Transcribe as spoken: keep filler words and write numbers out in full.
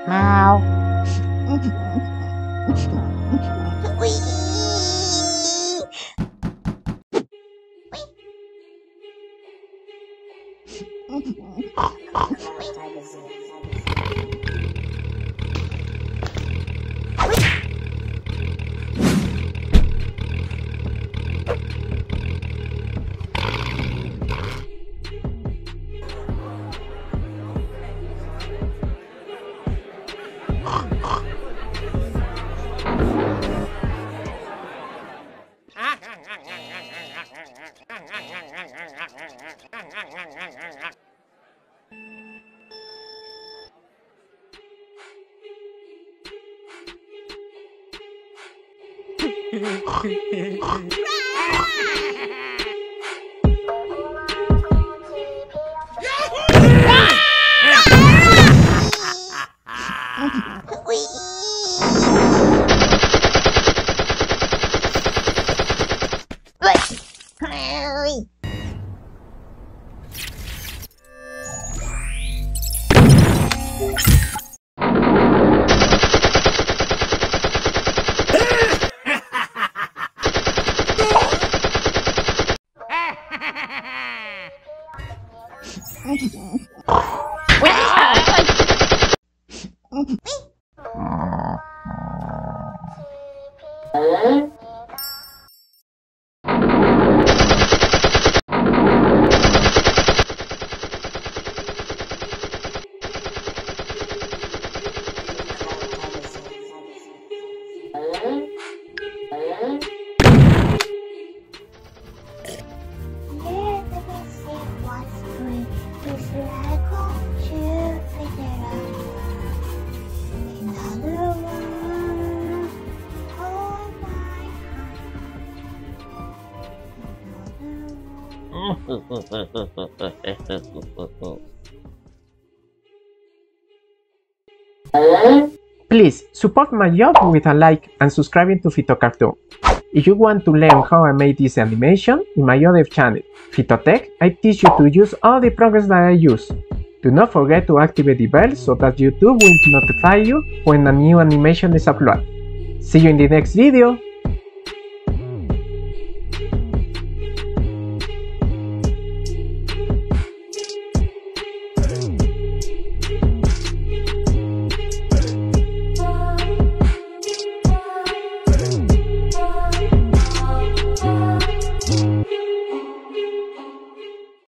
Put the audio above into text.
Meow. Please support my job with a like and subscribing to Fito Cartoon. If you want to learn how I made this animation, in my other channel, Fitotech, I teach you to use all the programs that I use. Do not forget to activate the bell so that YouTube will notify you when a new animation is uploaded. See you in the next video!